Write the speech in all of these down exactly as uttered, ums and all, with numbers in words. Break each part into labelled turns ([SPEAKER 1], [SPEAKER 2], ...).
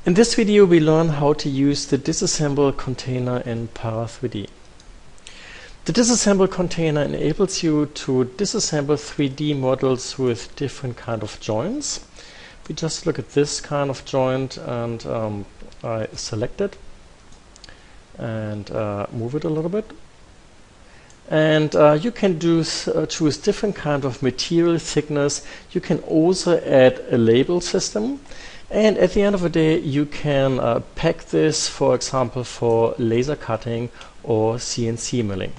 [SPEAKER 1] In this video we learn how to use the disassemble container in Para three D. The disassemble container enables you to disassemble three D models with different kind of joints. We just look at this kind of joint and um, I select it and uh, move it a little bit. And uh, you can do uh, choose different kind of material thickness. You can also add a label system. And at the end of the day, you can uh, pack this, for example, for laser cutting or C N C milling.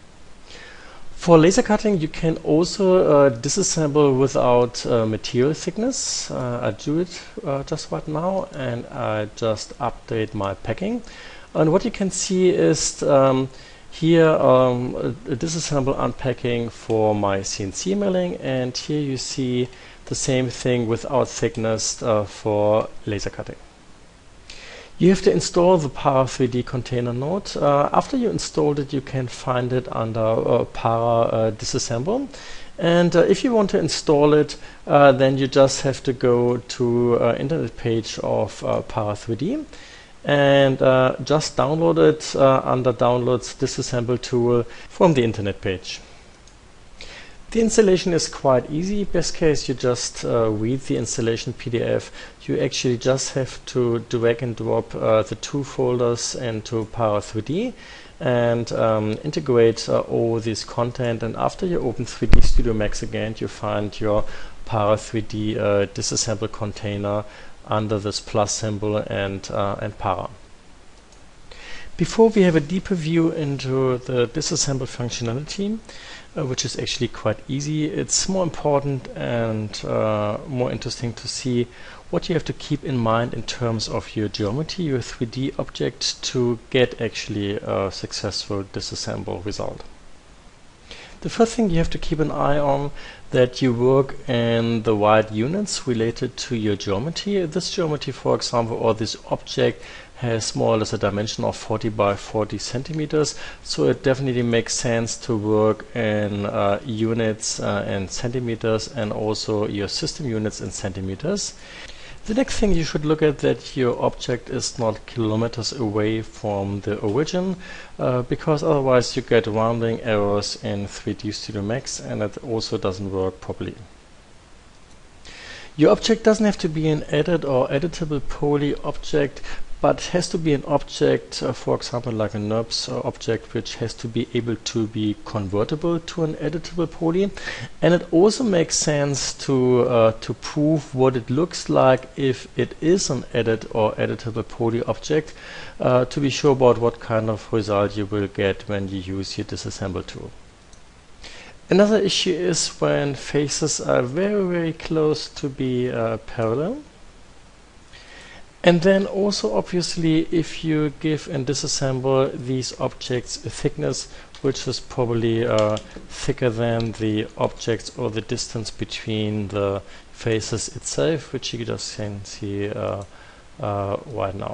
[SPEAKER 1] For laser cutting, you can also uh, disassemble without uh, material thickness. Uh, I do it uh, just right now, and I just update my packing. And what you can see is um, here um, a, a disassemble unpacking for my C N C milling, and here you see the same thing without thickness uh, for laser cutting. You have to install the Para three D container node. Uh, after you installed it, you can find it under uh, Para uh, disassemble. And uh, if you want to install it, uh, then you just have to go to uh, internet page of uh, Para three D and uh, just download it uh, under downloads disassemble tool from the internet page. The installation is quite easy. Best case, you just uh, read the installation P D F. You actually just have to drag and drop uh, the two folders into Para three D and um, integrate uh, all this content. And after you open three D Studio Max again, you find your Para three D uh, disassemble container under this plus symbol and, uh, and Para. Before we have a deeper view into the disassemble functionality, Uh, which is actually quite easy, it's more important and uh, more interesting to see what you have to keep in mind in terms of your geometry, your three D object, to get actually a successful disassemble result. The first thing you have to keep an eye on, that you work in the right units related to your geometry. This geometry, for example, or this object has more or less a dimension of forty by forty centimeters, so it definitely makes sense to work in uh, units uh, and centimeters, and also your system units in centimeters. The next thing you should look at, that your object is not kilometers away from the origin, uh, because otherwise you get rounding errors in three D Studio Max, and it also doesn't work properly. Your object doesn't have to be an edit or editable poly object, but has to be an object, uh, for example, like a NURBS uh, object, which has to be able to be convertible to an editable poly. And it also makes sense to uh, to prove what it looks like if it is an edit or editable poly object, uh, to be sure about what kind of result you will get when you use your disassemble tool. Another issue is when faces are very, very close to be uh, parallel. And then also, obviously, if you give and disassemble these objects a thickness which is probably uh, thicker than the objects or the distance between the faces itself, which you just can see uh, uh, right now.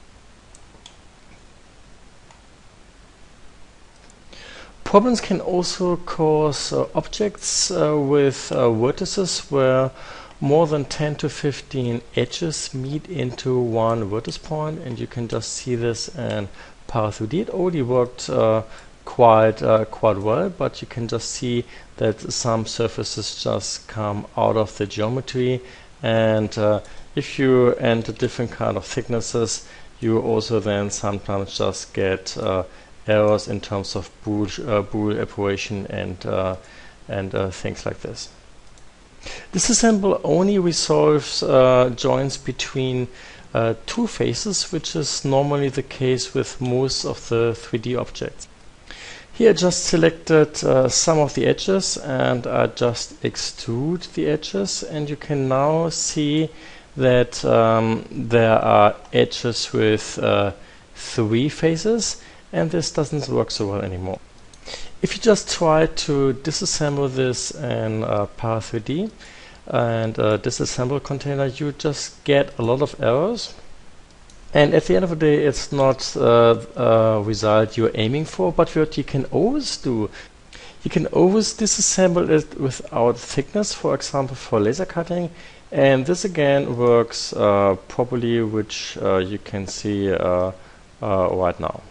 [SPEAKER 1] Problems can also cause uh, objects uh, with uh, vertices where more than ten to fifteen edges meet into one vertex point, and you can just see this in Para three D. It already worked uh, quite uh, quite well, but you can just see that some surfaces just come out of the geometry, and uh, if you enter different kind of thicknesses, you also then sometimes just get uh, errors in terms of bool, uh, bool operation and uh, and uh, things like this. Disassemble only resolves uh, joints between uh, two faces, which is normally the case with most of the three D objects. Here I just selected uh, some of the edges and I just extrude the edges, and you can now see that um, there are edges with uh, three faces, and this doesn't work so well anymore. If you just try to disassemble this in uh, Para three D and uh, disassemble container, you just get a lot of errors. And at the end of the day, it's not uh, a result you're aiming for, but what you can always do, you can always disassemble it without thickness, for example, for laser cutting, And this again works uh, properly, which uh, you can see uh, uh, right now.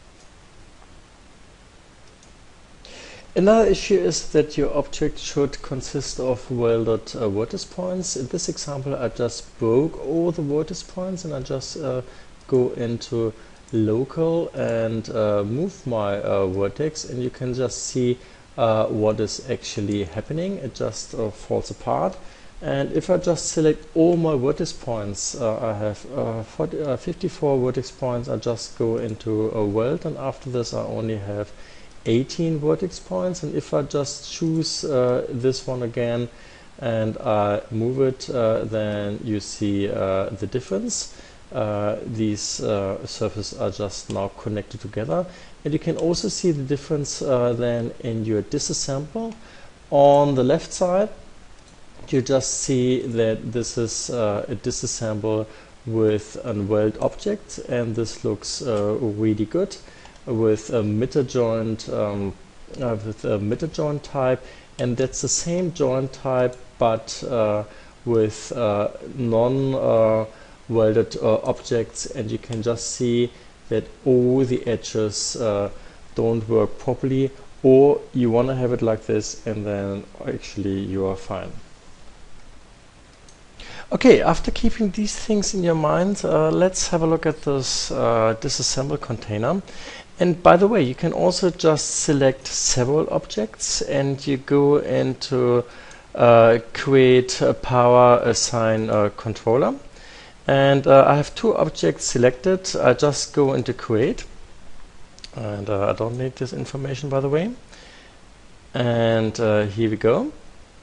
[SPEAKER 1] Another issue is that your object should consist of welded uh, vertex points. In this example, I just broke all the vertex points and I just uh, go into local and uh, move my uh, vertex, and you can just see uh, what is actually happening. It just uh, falls apart. And if I just select all my vertex points, uh, I have uh, forty, uh, fifty-four vertex points. I just go into a weld, and after this I only have eighteen vertex points. And if I just choose uh, this one again and I move it, uh, then you see uh, the difference. Uh, these uh, surfaces are just now connected together, and you can also see the difference uh, then in your disassemble. On the left side, you just see that this is uh, a disassemble with a weld object, and this looks uh, really good with a miter joint um, uh, with a miter joint type, and that's the same joint type but uh, with uh, non uh, welded uh, objects, and you can just see that all the edges uh, don't work properly, or you want to have it like this and then actually you are fine. Okay, after keeping these things in your mind, uh, let's have a look at this uh, disassemble container. And by the way, you can also just select several objects and you go into uh, create a power assign a controller. And uh, I have two objects selected. I just go into create, and uh, I don't need this information, by the way. And uh, here we go.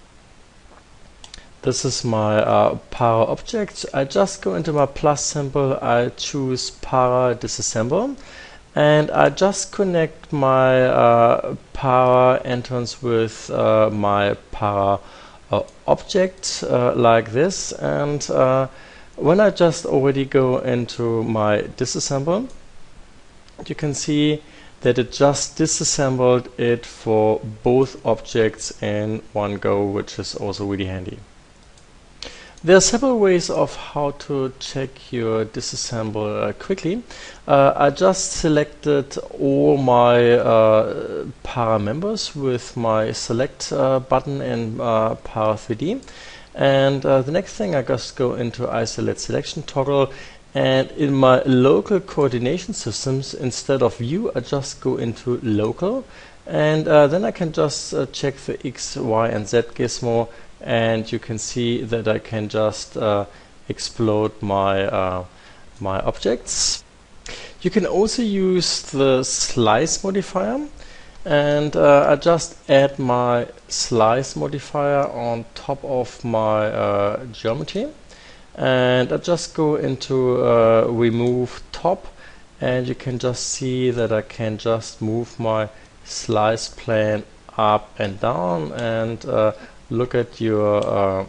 [SPEAKER 1] This is my uh, para object. I just go into my plus symbol, I choose para disassemble, and I just connect my uh, para entrance with uh, my para uh, object uh, like this. And uh, when I just already go into my disassemble, you can see that it just disassembled it for both objects in one go, which is also really handy. There are several ways of how to check your disassemble uh, quickly. Uh, I just selected all my uh, para members with my select uh, button in uh, Para three D. And uh, the next thing, I just go into isolate selection toggle, and in my local coordination systems, instead of view, I just go into local, and uh, then I can just uh, check the X, Y, and Z gizmo, and you can see that I can just uh, explode my uh, my objects. You can also use the slice modifier, and uh, I just add my slice modifier on top of my uh, geometry, and I just go into uh, remove top, and you can just see that I can just move my slice plane up and down, and uh, look at your uh,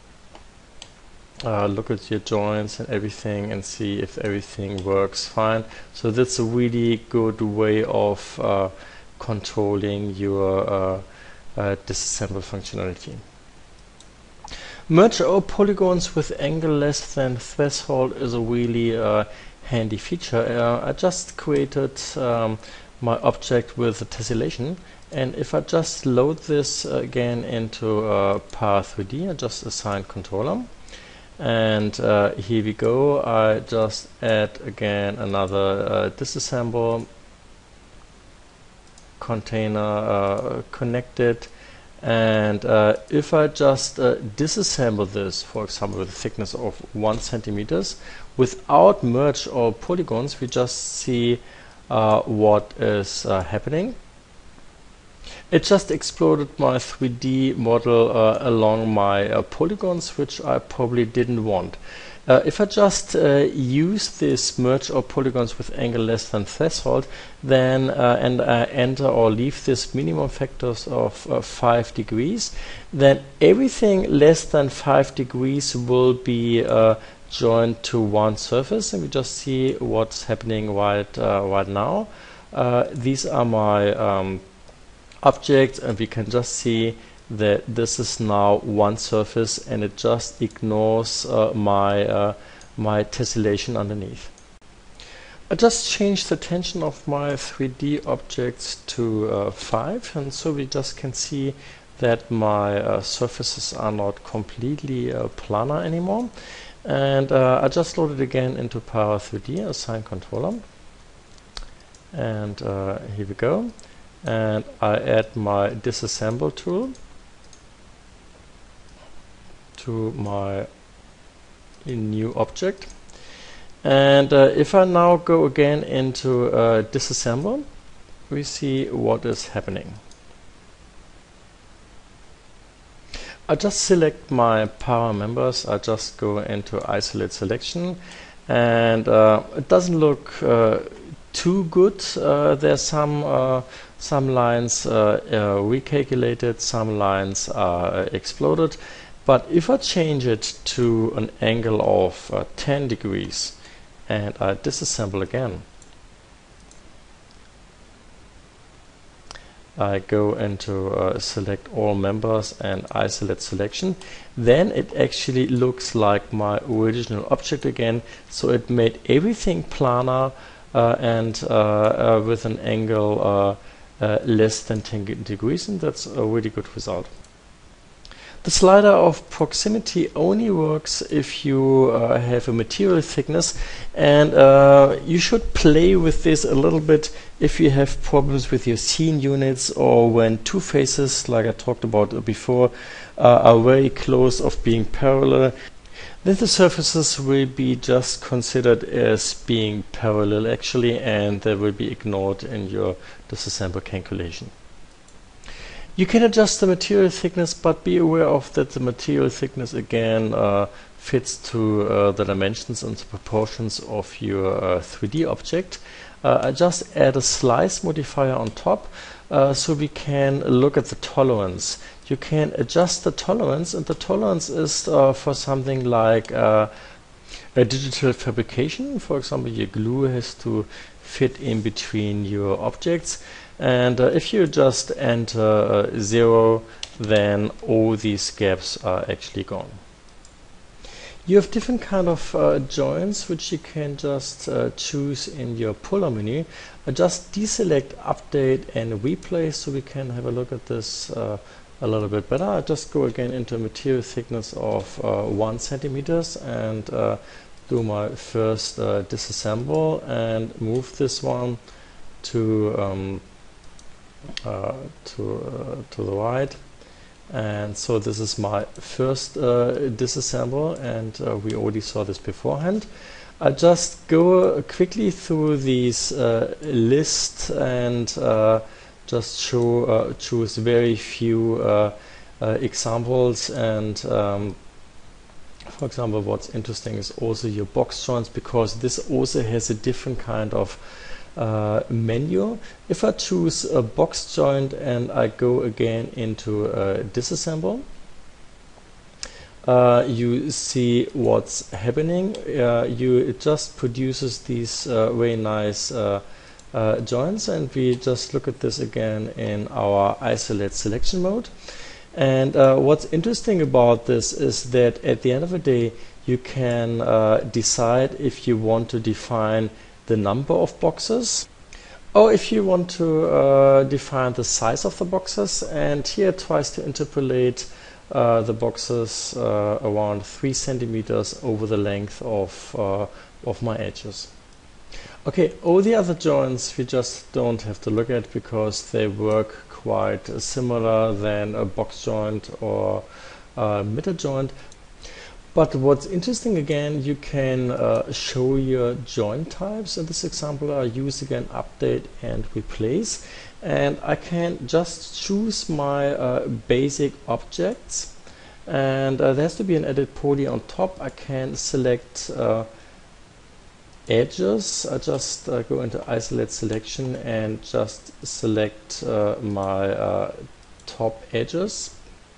[SPEAKER 1] uh, look at your joints and everything, and see if everything works fine. So that's a really good way of uh, controlling your uh, uh, disassemble functionality. Merge all polygons with angle less than threshold is a really uh, handy feature. Uh, I just created um, my object with a tessellation, and if I just load this uh, again into uh, Para three D, I just assign controller, and uh, here we go. I just add again another uh, disassemble container uh, connected, and uh, if I just uh, disassemble this, for example with a thickness of one centimeters, without merge all polygons, we just see uh, what is uh, happening. It just exploded my three D model uh, along my uh, polygons, which I probably didn't want. Uh, if I just uh, use this merge all polygons with angle less than threshold, then uh, and I enter or leave this minimum factors of uh, five degrees, then everything less than five degrees will be uh, joined to one surface, and we just see what's happening right uh, right now. Uh, these are my um, objects, and we can just see that this is now one surface and it just ignores uh, my, uh, my tessellation underneath. I just changed the tension of my three D objects to uh, five, and so we just can see that my uh, surfaces are not completely uh, planar anymore. And uh, I just loaded again into Para three D, assign controller. And uh, here we go. And I add my disassemble tool to my new object. And uh, if I now go again into uh, disassemble, we see what is happening. I just select my Para members. I just go into isolate selection, and uh, it doesn't look uh, too good. Uh, there's some uh, some lines uh, uh, recalculated, some lines are uh, exploded. But if I change it to an angle of uh, ten degrees and I disassemble again, I go into uh, select all members and isolate selection, then it actually looks like my original object again. So it made everything planar uh, and uh, uh, with an angle uh, uh, less than ten degrees, and that's a really good result. The slider of proximity only works if you uh, have a material thickness, and uh, you should play with this a little bit if you have problems with your scene units, or when two faces, like I talked about before, uh, are very close of being parallel. Then the surfaces will be just considered as being parallel actually, and they will be ignored in your disassemble calculation. You can adjust the material thickness, but be aware of that the material thickness again uh, fits to uh, the dimensions and the proportions of your uh, three D object. Uh, I just add a slice modifier on top uh, so we can look at the tolerance. You can adjust the tolerance, and the tolerance is uh, for something like uh, a digital fabrication. For example, your glue has to fit in between your objects. And uh, if you just enter uh, zero, then all these gaps are actually gone. You have different kind of uh, joints which you can just uh, choose in your puller menu. Uh, just deselect, update, and replace, so we can have a look at this uh, a little bit better. I just go again into material thickness of uh, one centimeters and uh, do my first uh, disassemble and move this one to um, Uh, to uh, to the right, and so this is my first uh, disassemble, and uh, we already saw this beforehand. I just go quickly through these uh, lists and uh, just show uh, choose very few uh, uh, examples, and um, for example, what's interesting is also your box joints, because this also has a different kind of Uh, menu. If I choose a box joint and I go again into uh, disassemble, uh, you see what's happening. Uh, you it just produces these uh, very nice uh, uh, joints, and we just look at this again in our isolate selection mode. And uh, what's interesting about this is that at the end of the day, you can uh, decide if you want to define the number of boxes, or if you want to uh, define the size of the boxes. And here it tries to interpolate uh, the boxes uh, around three centimeters over the length of uh, of my edges. Okay, all the other joints we just don't have to look at, because they work quite similar than a box joint or a miter joint. But what's interesting again, you can uh, show your joint types. In this example, I use again update and replace, and I can just choose my uh, basic objects, and uh, there has to be an edit poly on top. I can select uh, edges. I just uh, go into isolate selection and just select uh, my uh, top edges.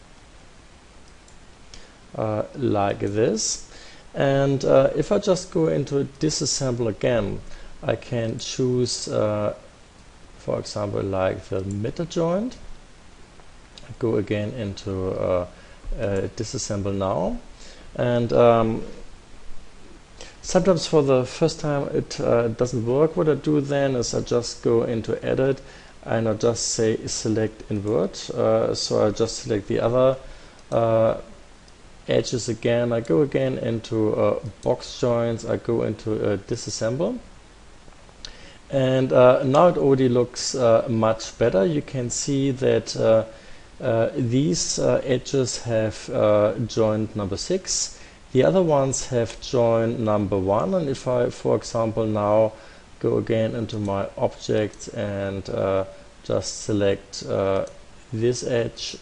[SPEAKER 1] Uh, like this, and uh, if I just go into disassemble again, I can choose uh, for example like the miter joint, go again into uh, uh, disassemble now, and um, sometimes for the first time it uh, doesn't work. What I do then is I just go into edit and I just say select invert, uh, so I just select the other uh, edges again. I go again into uh, box joints, I go into uh, disassemble, and uh, now it already looks uh, much better. You can see that uh, uh, these uh, edges have uh, joined number six, the other ones have joined number one, and if I, for example, now go again into my object and uh, just select uh, this edge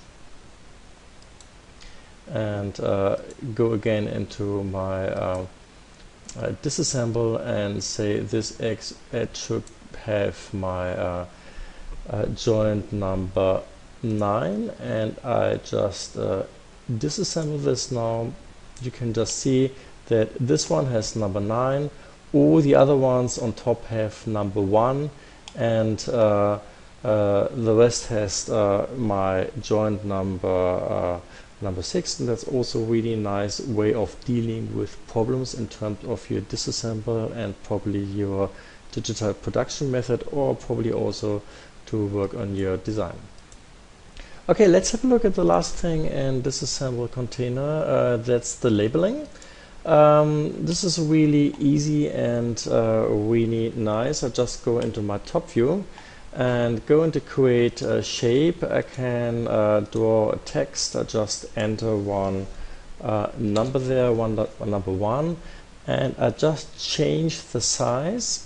[SPEAKER 1] and uh, go again into my uh, uh, disassemble and say this X edge should have my uh, uh, joint number nine, and I just uh, disassemble this now. You can just see that this one has number nine, all the other ones on top have number one, and uh, uh, the rest has uh, my joint number uh, number six, and that's also really nice way of dealing with problems in terms of your disassemble and probably your digital production method, or probably also to work on your design. Okay, let's have a look at the last thing in disassemble container. Uh, that's the labeling. Um, this is really easy and uh, really nice. I just go into my top view and go into create a shape. I can uh, draw a text. I just enter one uh, number there, one, one number one, and I just change the size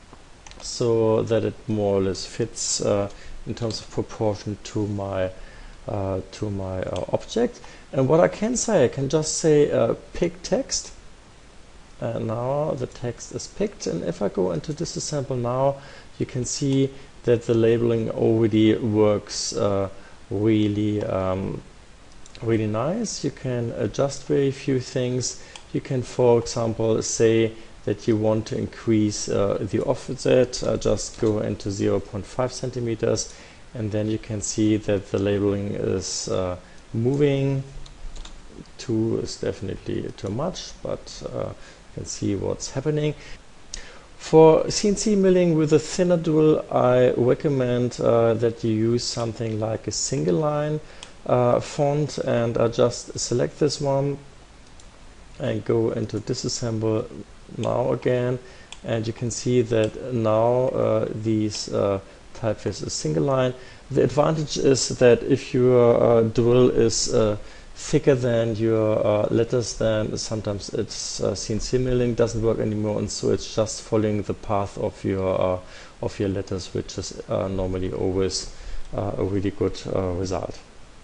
[SPEAKER 1] so that it more or less fits uh, in terms of proportion to my uh, to my uh, object. And what I can say, I can just say uh, pick text, and now the text is picked. And if I go into disassemble now, you can see that the labeling already works uh, really um, really nice. You can adjust very few things. You can, for example, say that you want to increase uh, the offset. uh, just go into zero point five centimeters, and then you can see that the labeling is uh, moving. Two is definitely too much, but uh, you can see what's happening. For C N C milling with a thinner tool, I recommend uh, that you use something like a single line uh, font, and I just select this one and go into disassemble now again, and you can see that now uh, these uh, typeface is single line. The advantage is that if your uh, drill is uh, thicker than your uh, letters, then sometimes it's uh, C N C milling doesn't work anymore, and so it's just following the path of your uh, of your letters, which is uh, normally always uh, a really good uh, result.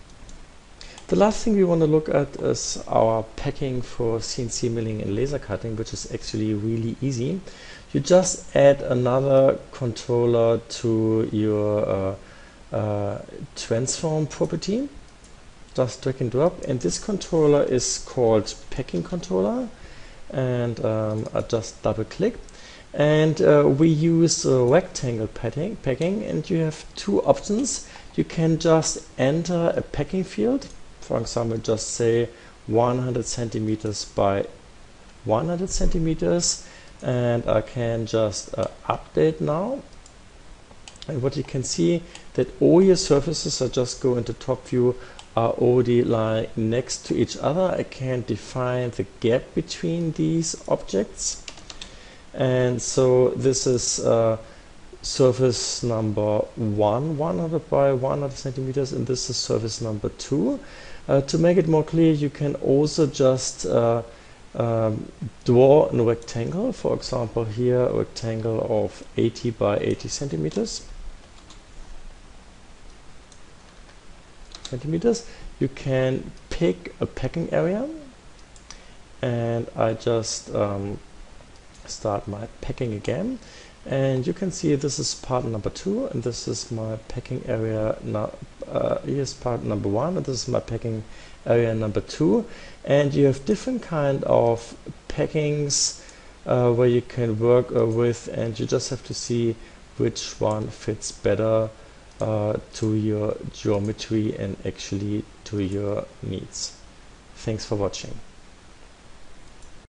[SPEAKER 1] The last thing we want to look at is our packing for C N C milling and laser cutting, which is actually really easy. You just add another controller to your uh, uh, transform property. Just drag and drop, and this controller is called packing controller, and um, I just double click, and uh, we use uh, rectangle packing, packing, and you have two options. You can just enter a packing field, for example, just say one hundred centimeters by one hundred centimeters, and I can just uh, update now. And what you can see that all your surfaces, I just go into top view, are already lying next to each other. I can define the gap between these objects, and so this is uh, surface number one, one hundred by one hundred centimeters, and this is surface number two. Uh, to make it more clear, you can also just uh, um, draw a rectangle. For example, here a rectangle of eighty by eighty centimeters. Centimeters. You can pick a packing area, and I just um, start my packing again, and you can see this is part number two, and this is my packing area. Now uh, here's part number one, and this is my packing area number two, and you have different kind of packings uh, where you can work uh, with, and you just have to see which one fits better uh, to your geometry and actually to your needs. Thanks for watching.